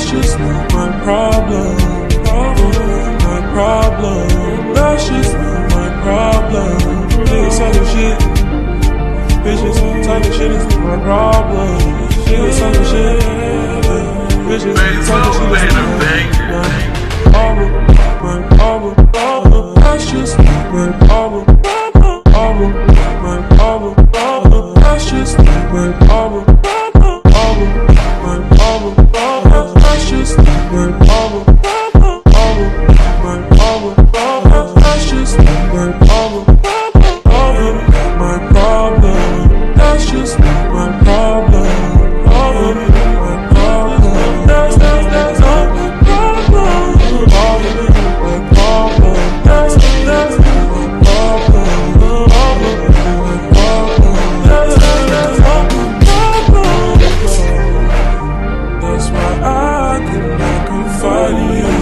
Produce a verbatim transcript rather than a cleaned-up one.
That's just not my problem. Problem, my problem. That's just not my problem. Niggas talking shit. Bitches talking shit is my problem. Niggas talking shit. Bitches talking shit is my problem. My problem, problem. That's just not my problem. Problem, my problem, problem. That's just not my problem. Problem, my problem, problem. That's just not my problem. Problem, my problem, problem. That's just not my problem. Problem, my problem. That's just not my problem. Problem, my problem. That's that's that's not my problem. Problem, my problem. That's that's not my problem. Problem, my problem. That's that's that's not my problem. That's why I cannot confide in you.